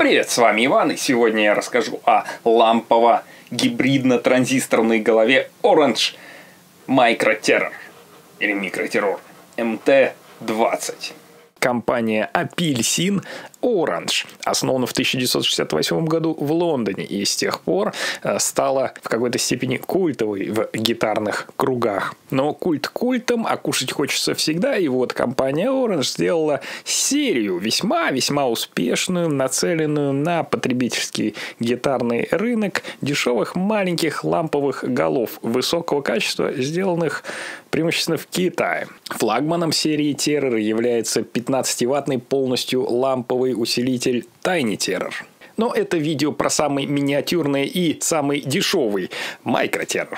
Привет, с вами Иван, и сегодня я расскажу о лампово-гибридно-транзисторной голове Orange Micro Terror или Microterror MT-20. Компания Апельсин Orange основана в 1968 году в Лондоне и с тех пор стала в какой-то степени культовой в гитарных кругах. Но культ культом, а кушать хочется всегда, и вот компания Orange сделала серию весьма-весьма успешную, нацеленную на потребительский гитарный рынок дешевых маленьких ламповых голов высокого качества, сделанных преимущественно в Китае. Флагманом серии Terror является 15-ваттный полностью ламповый усилитель Tiny Terror. Но это видео про самый миниатюрный и самый дешевый Micro Terror.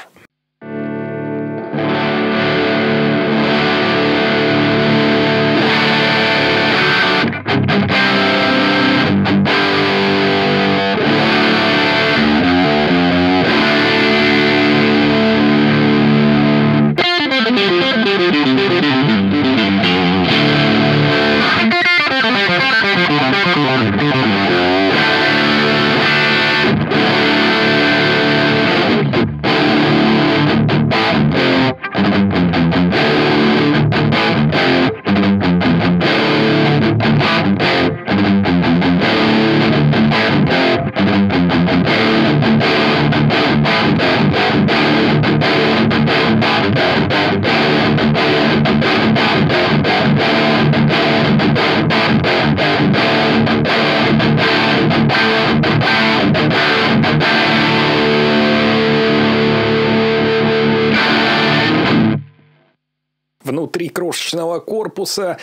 Внутри крошечного корпуса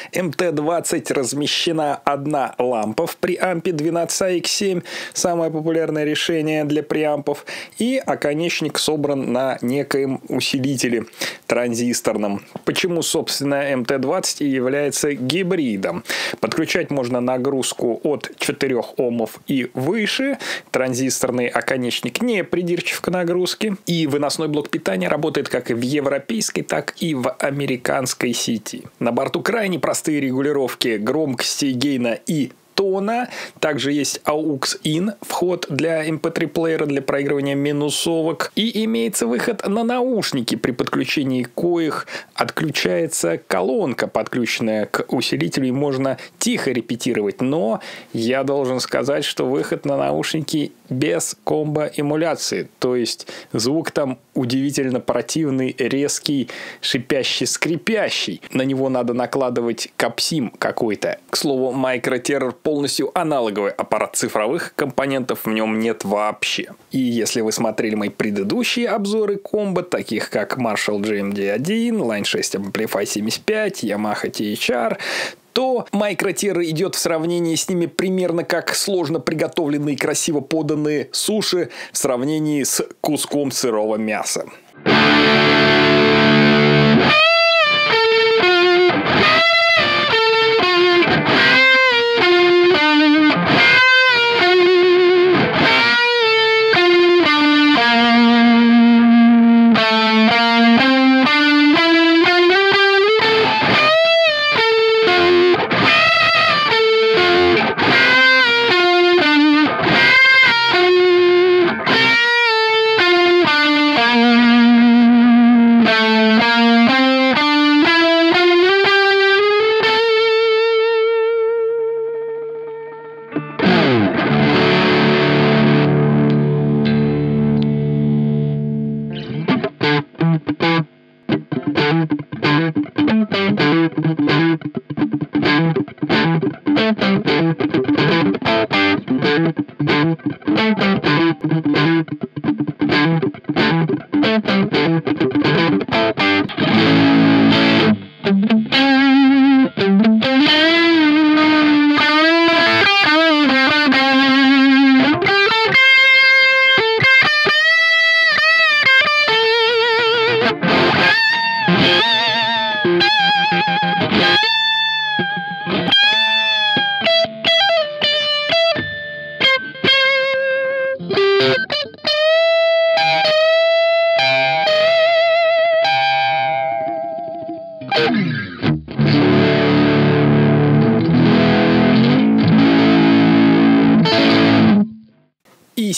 MT-20 размещена одна лампа в преампе 12AX7, самое популярное решение для преампов, и оконечник собран на некоем усилителе транзисторном. Почему, собственно, MT-20 и является гибридом? Подключать можно нагрузку от 4 Омов и выше. Транзисторный оконечник не придирчив к нагрузке. И выносной блок питания работает как в европейской, так и в американской сети. На борту крайне простые регулировки громкости, гейна и тона. Также есть AUX-IN, вход для MP3-плеера для проигрывания минусовок. И имеется выход на наушники, при подключении коих отключается колонка, подключенная к усилителю, и можно тихо репетировать. Но я должен сказать, что выход на наушники без комбо-эмуляции. То есть звук там удивительно противный, резкий, шипящий, скрипящий. На него надо накладывать капсим какой-то. К слову, Micro Terror полностью аналоговый аппарат, цифровых компонентов в нем нет вообще. И если вы смотрели мои предыдущие обзоры комбо, таких как Marshall GMD1, Line 6 Amplify 75, Yamaha THR, то Micro Terror идет в сравнении с ними примерно как сложно приготовленные и красиво поданные суши в сравнении с куском сырого мяса.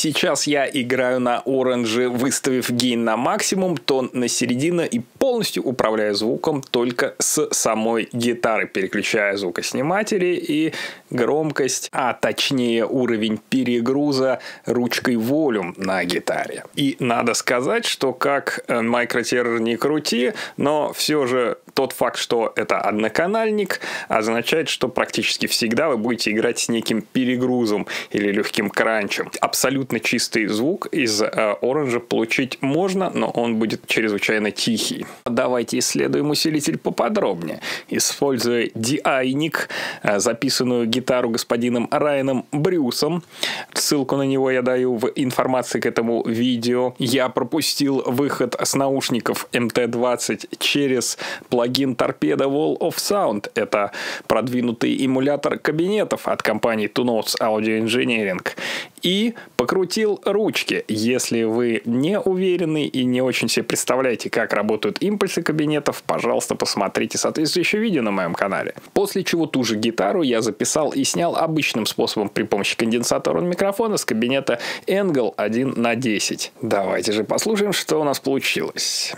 сейчас я играю на оранже, выставив гейн на максимум, тон на середину и полностью управляю звуком только с самой гитары, переключая звукосниматели и громкость, а точнее уровень перегруза ручкой волюм на гитаре. И надо сказать, что как микротеррор не крути, но все же тот факт, что это одноканальник, означает, что практически всегда вы будете играть с неким перегрузом или легким кранчем. Абсолютно чистый звук из оранжа получить можно, но он будет чрезвычайно тихий. Давайте исследуем усилитель поподробнее. Используя DI-ник, записанную гитару господином Райаном Брюсом, ссылку на него я даю в информации к этому видео, я пропустил выход с наушников MT-20 через плагин Torpedo Wall of Sound. Это продвинутый эмулятор кабинетов от компании Two Notes Audio Engineering. И покрутил ручки. Если вы не уверены и не очень себе представляете, как работают импульсы кабинетов, пожалуйста, посмотрите соответствующее видео на моем канале. После чего ту же гитару я записал и снял обычным способом при помощи конденсаторного микрофона с кабинета Angle 1/10. Давайте же послушаем, что у нас получилось.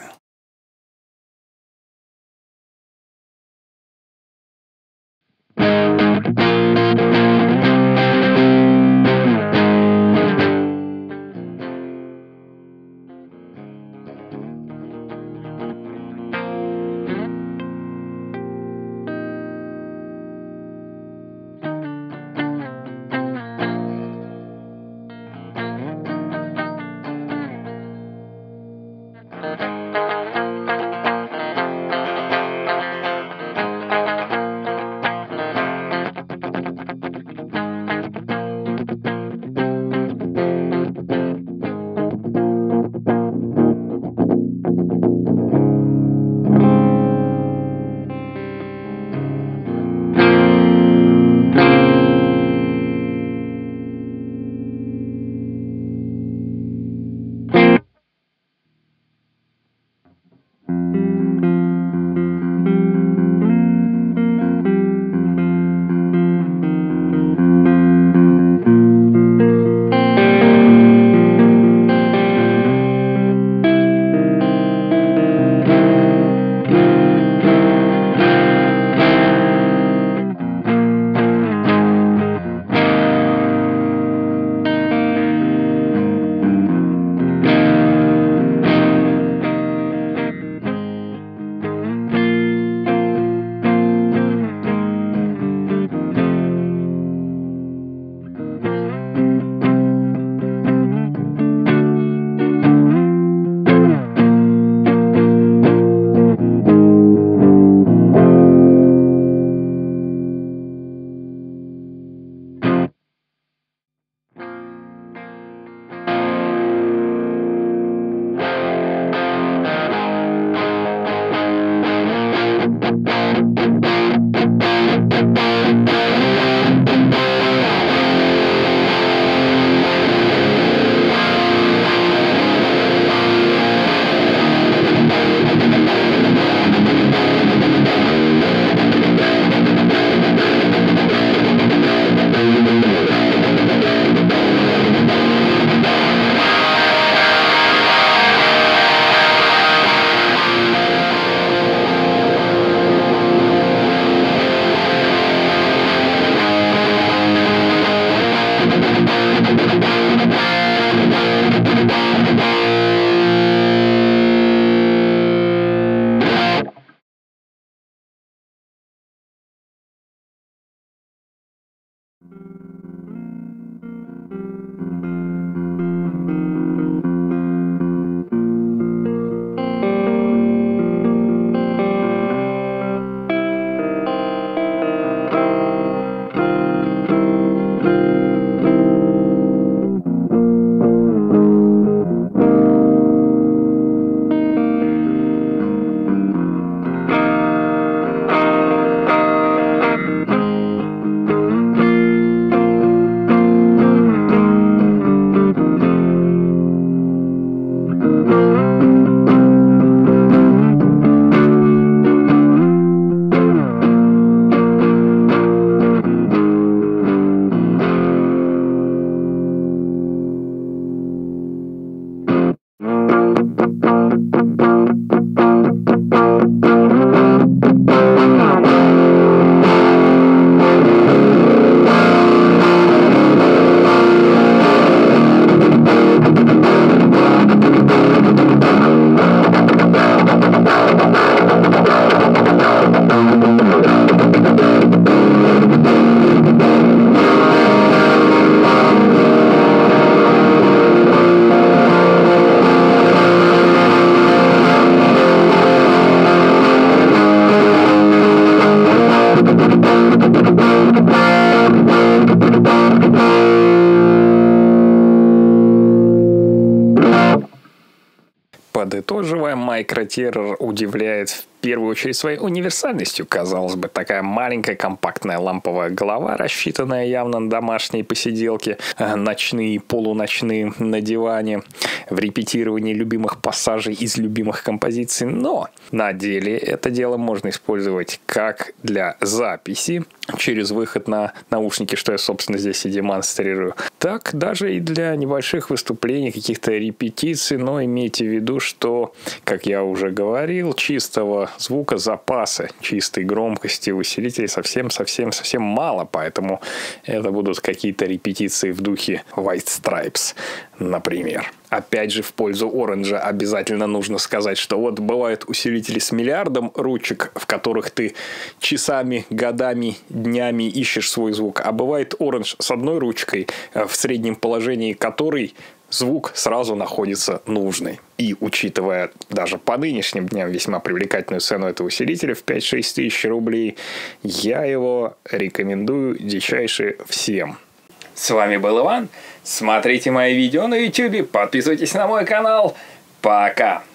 Подытоживая, Microterror удивляет в первую очередь своей универсальностью. Казалось бы, такая маленькая компактная ламповая голова, рассчитанная явно на домашние посиделки, ночные, полуночные на диване, в репетировании любимых пассажей из любимых композиций. Но на деле это дело можно использовать как для записи через выход на наушники, что я, собственно, здесь и демонстрирую, так даже и для небольших выступлений, каких-то репетиций. Но имейте в виду, что, как я уже говорил, чистого звукозапаса, чистой громкости усилителей совсем мало, поэтому это будут какие-то репетиции в духе White Stripes, например. Опять же, в пользу Orange обязательно нужно сказать, что вот бывают усилители с миллиардом ручек, в которых ты часами, годами, днями ищешь свой звук, а бывает Orange с одной ручкой, в среднем положении которой звук сразу находится нужный. И учитывая даже по нынешним дням весьма привлекательную цену этого усилителя в 5-6 тысяч рублей, я его рекомендую дичайше всем. С вами был Иван. Смотрите мои видео на YouTube, подписывайтесь на мой канал. Пока!